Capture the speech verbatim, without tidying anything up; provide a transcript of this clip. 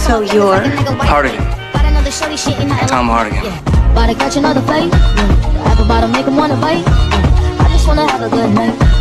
So you're Hardigan. Tom Hardigan. But I catch another fight. Apple bottom make him wanna bite. I just wanna have a good night.